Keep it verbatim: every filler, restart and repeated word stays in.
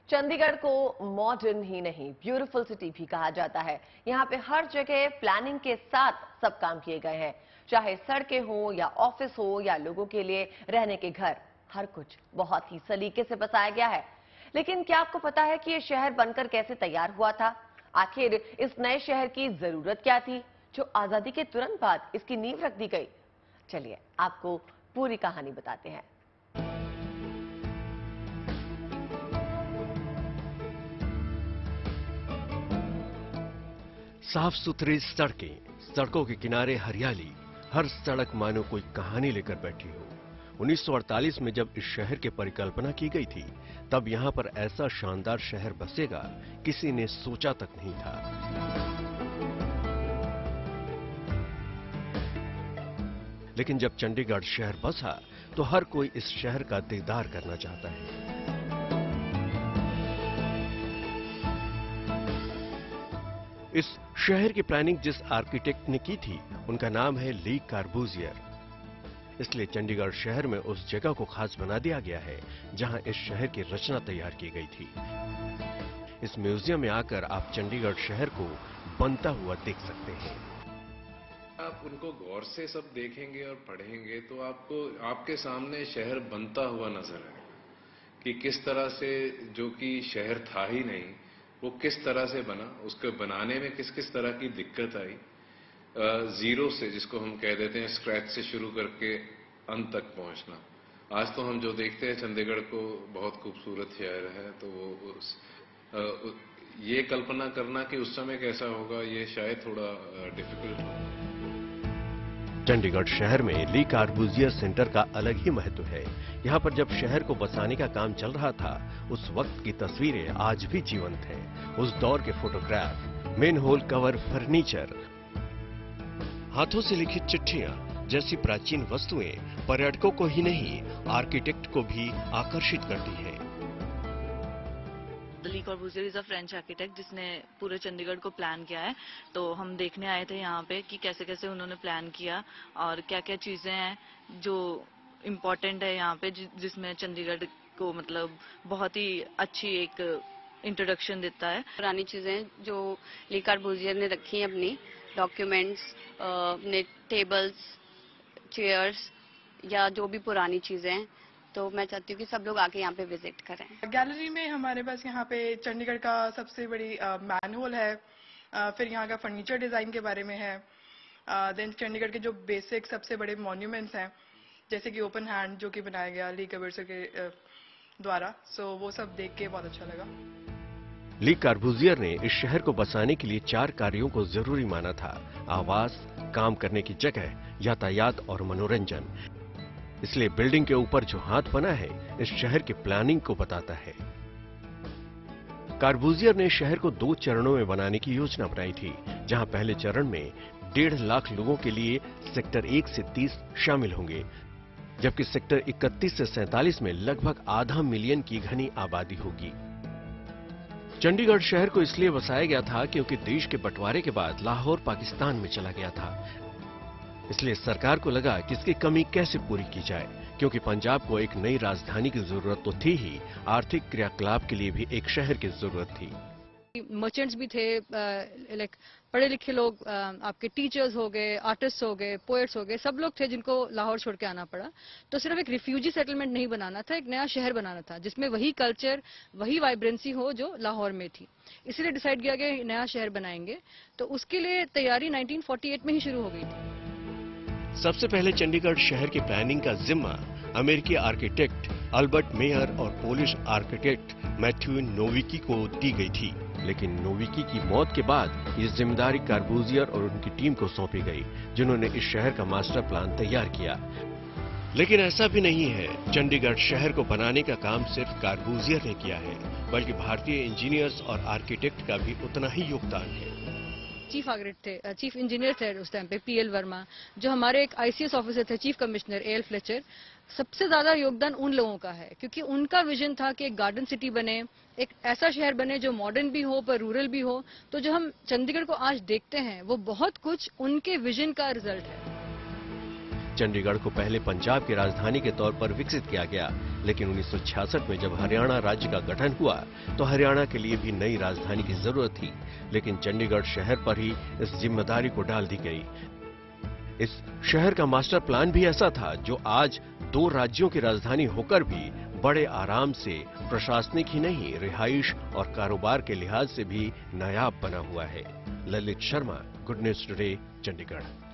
चंडीगढ़ को मॉडर्न ही नहीं beautiful city भी कहा जाता है। यहाँ पे हर जगह प्लानिंग के साथ सब काम किए गए हैं, चाहे सड़कें हो या ऑफिस हो या लोगों के लिए रहने के घर, हर कुछ बहुत ही सलीके से बसाया गया है। लेकिन क्या आपको पता है कि ये शहर बनकर कैसे तैयार हुआ था? आखिर इस नए शहर की जरूरत क्या थी जो आजादी के तुरंत बाद इसकी नींव रख दी गई? चलिए आपको पूरी कहानी बताते हैं। साफ सुथरी सड़कें, सड़कों के किनारे हरियाली, हर सड़क मानो कोई कहानी लेकर बैठी हो। उन्नीस सौ अड़तालीस में जब इस शहर की परिकल्पना की गई थी, तब यहां पर ऐसा शानदार शहर बसेगा किसी ने सोचा तक नहीं था। लेकिन जब चंडीगढ़ शहर बसा तो हर कोई इस शहर का दीदार करना चाहता है। इस शहर की प्लानिंग जिस आर्किटेक्ट ने की थी, उनका नाम है ली कार्बूजियर। इसलिए चंडीगढ़ शहर में उस जगह को खास बना दिया गया है जहां इस शहर की रचना तैयार की गई थी। इस म्यूजियम में आकर आप चंडीगढ़ शहर को बनता हुआ देख सकते हैं। आप उनको गौर से सब देखेंगे और पढ़ेंगे तो आपको आपके सामने शहर बनता हुआ नजर आएगा कि किस तरह से, जो कि शहर था ही नहीं, वो किस तरह से बना, उसके बनाने में किस किस तरह की दिक्कत आई। जीरो से, जिसको हम कह देते हैं स्क्रैच से शुरू करके अंत तक पहुंचना। आज तो हम जो देखते हैं चंडीगढ़ को बहुत खूबसूरत शहर है, तो वो उस, आ, ये कल्पना करना कि उस समय कैसा होगा, ये शायद थोड़ा डिफिकल्ट हो। चंडीगढ़ शहर में ली कार्बूजियर सेंटर का अलग ही महत्व है। यहाँ पर जब शहर को बसाने का काम चल रहा था, उस वक्त की तस्वीरें आज भी जीवंत हैं। उस दौर के photograph, manhole cover furniture, हाथों से लिखी चिट्ठियां जैसी प्राचीन वस्तुएं पर्यटकों को ही नहीं, आर्किटेक्ट को भी आकर्षित करती हैं। Le Corbusier is a French architect जिसने पूरे चंडीगढ़ को प्लान किया है। तो हम देखने आए थे यहाँ पे कि कैसे कैसे उन्होंने प्लान किया और क्या क्या चीजें हैं जो इम्पोर्टेंट है यहाँ पे, जिसमें चंडीगढ़ को मतलब बहुत ही अच्छी एक इंट्रोडक्शन देता है। पुरानी चीजें जो ली कॉर्बूजियर ने रखी हैं, अपनी डॉक्यूमेंट्स, अपने टेबल्स, चेयर्स या जो भी पुरानी चीजें हैं, तो मैं चाहती हूँ कि सब लोग आके यहाँ पे विजिट करें। गैलरी में हमारे पास यहाँ पे चंडीगढ़ का सबसे बड़ी मैनुअल है, आ, फिर यहाँ का फर्नीचर डिजाइन के बारे में है, देन चंडीगढ़ के जो बेसिक सबसे बड़े मॉन्यूमेंट्स हैं, जैसे कि ओपन हैंड जो कि बनाया गया ली कार्बूजियर के द्वारा, सो वो सब देख के बहुत अच्छा लगा। ली कार्बूजियर ने इस शहर को बसाने के लिए चार कार्यों को जरूरी माना था: आवास, काम करने की जगह, यातायात और मनोरंजन। इसलिए बिल्डिंग के ऊपर जो हाथ बना है, इस शहर की प्लानिंग को बताता है। कार्बूजियर ने शहर को दो चरणों में बनाने की योजना बनाई थी, जहां पहले चरण में डेढ़ लाख लोगों के लिए सेक्टर एक से तीस शामिल होंगे, जबकि सेक्टर इकतीस से सैंतालीस में लगभग आधा मिलियन की घनी आबादी होगी। चंडीगढ़ शहर को इसलिए बसाया गया था क्योंकि देश के बंटवारे के बाद लाहौर पाकिस्तान में चला गया था। इसलिए सरकार को लगा कि इसकी कमी कैसे पूरी की जाए, क्योंकि पंजाब को एक नई राजधानी की जरूरत तो थी ही, आर्थिक क्रियाकलाप के लिए भी एक शहर की जरूरत थी। मर्चेंट्स भी थे, लाइक पढ़े लिखे लोग, आपके टीचर्स हो गए, आर्टिस्ट हो गए, पोएट्स हो गए, सब लोग थे जिनको लाहौर छोड़ के आना पड़ा। तो सिर्फ एक रिफ्यूजी सेटलमेंट नहीं बनाना था, एक नया शहर बनाना था जिसमें वही कल्चर, वही वाइब्रेंसी हो जो लाहौर में थी। इसलिए डिसाइड किया गया नया शहर बनाएंगे। तो उसके लिए तैयारी नाइनटीन फोर्टी एट में ही शुरू हो गई थी। सबसे पहले चंडीगढ़ शहर की प्लानिंग का जिम्मा अमेरिकी आर्किटेक्ट अल्बर्ट मेयर और पोलिश आर्किटेक्ट मैथ्यू नोविकी को दी गई थी। लेकिन नोविकी की मौत के बाद ये जिम्मेदारी कार्बूजियर और उनकी टीम को सौंपी गई, जिन्होंने इस शहर का मास्टर प्लान तैयार किया। लेकिन ऐसा भी नहीं है चंडीगढ़ शहर को बनाने का काम सिर्फ कार्बूजियर ने किया है, बल्कि भारतीय इंजीनियर्स और आर्किटेक्ट का भी उतना ही योगदान है। चीफ आर्किटेक्ट थे, चीफ इंजीनियर थे उस टाइम पे पीएल वर्मा, जो हमारे एक आईसीएस ऑफिसर थे, चीफ कमिश्नर एएल फ्लेचर। सबसे ज्यादा योगदान उन लोगों का है, क्योंकि उनका विजन था कि एक गार्डन सिटी बने, एक ऐसा शहर बने जो मॉडर्न भी हो पर रूरल भी हो। तो जो हम चंडीगढ़ को आज देखते हैं, वो बहुत कुछ उनके विजन का रिजल्ट है। चंडीगढ़ को पहले पंजाब की राजधानी के तौर पर विकसित किया गया, लेकिन उन्नीस सौ छियासठ में जब हरियाणा राज्य का गठन हुआ तो हरियाणा के लिए भी नई राजधानी की जरूरत थी, लेकिन चंडीगढ़ शहर पर ही इस जिम्मेदारी को डाल दी गई। इस शहर का मास्टर प्लान भी ऐसा था जो आज दो राज्यों की राजधानी होकर भी बड़े आराम से प्रशासनिक ही नहीं, रिहाइश और कारोबार के लिहाज से भी नायाब बना हुआ है। Lalit Sharma, good news today, Chandigarh.